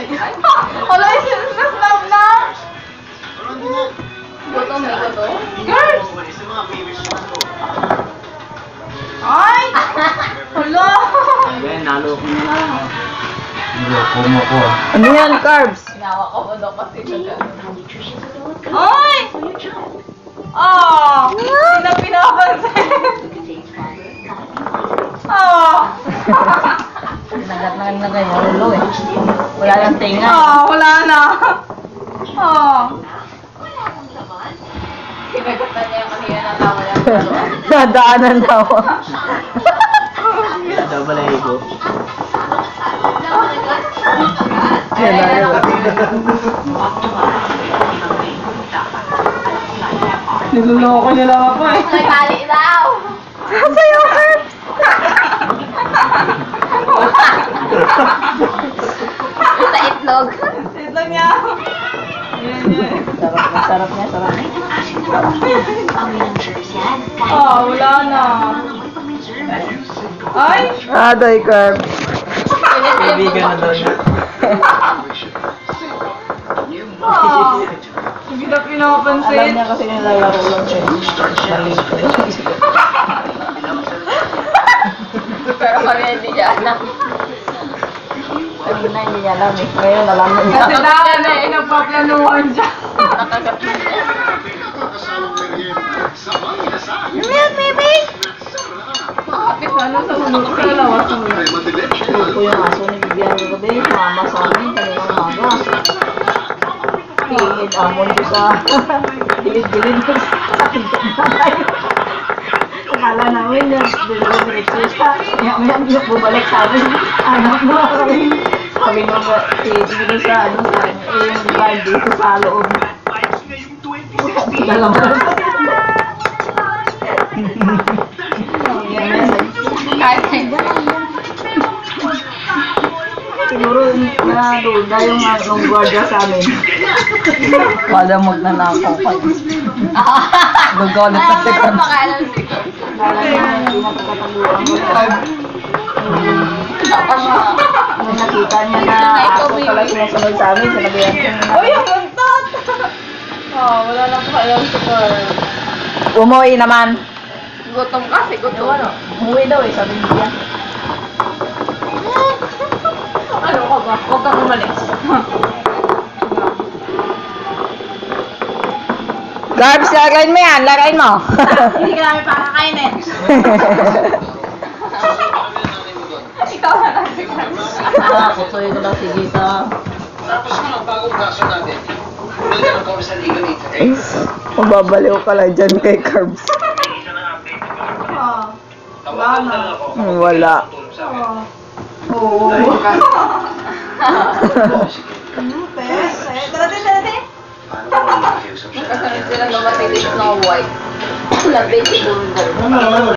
Wala, isinasnap na. Gutom, may gutom. Kerbs! Ay! Hala! Ayan, nalo ko na lang. Niloko mo ko. Ano yan, Kerbs? Ginawa ko mo daw kasi siya. Ay! Ah! Hindi na pinapansin. Ah! Nagat na kanina kayo, ulo eh. Wala lang tinga. Ah, wala na. Ah. Pinagatan niya yung kanina na tawa niya. Nadaanan daw. Double ego. Yan na yun. Niluloko nila ako eh. Nagkali daw. Sa'yo, Kerbs! Sa itlog. Itlog niya. Sarap niya, sarap niya. Ah, wala na. Ay! Aday, Kerbs. Kaibigan na daw niya. Ah! Hindi na Alam pinapansin. niya kasi nilalaro lang siya. Pero kami hindi niya alam. Kanina hindi niya alam eh. Ngayon alam na niya. Kasi dahil na inagpaplanuhan siya. Nakagat na niya. Yan, baby! Kapit na sa sunod sa lawas mo. Ito yung aso ni Bibian ko gabi. Mama sa amin, kaninang maga. Pihid amon ko sa gilid-gilid ko sa pintuan. Akala namin yung dalawang direksista. Kaya may bumalik sa amin. Anak mo kami. Sabi nung dito sa ano sa yung bar dito sa loob. Dalawa. Kahit hindi. Siguro na duda yung anong guardia sa amin. Wala magnanakaw ka. Gagalit na si Ano makalan si Lala niya, hindi nakakataluan mo. Nung nakita niya na aso pala sumusunod sa amin, sinabihan ko na. Uy, ang buntot! Oh, wala nang pakalang si Carl. Umuwi naman. Gutom kasi, gutom. Umuwi daw eh, sabi niya. Ano ka ba? Huwag kang umalis. Kerbs, lagayin mo yan, lagayin mo. Hindi ka namin pakakainin. Ikaw na lang si Carl. Kusoy ko lang si Gita. Tapos nga, bagong kaso natin. Nagkaroon kami sa liga dito. Mababaliw ka lang dyan kay Kerbs. Oh. Wala na. Wala. Oo. Dati. Paano ko makikiusap siya? Kasunod sila naman si Snow White. Labi siguro.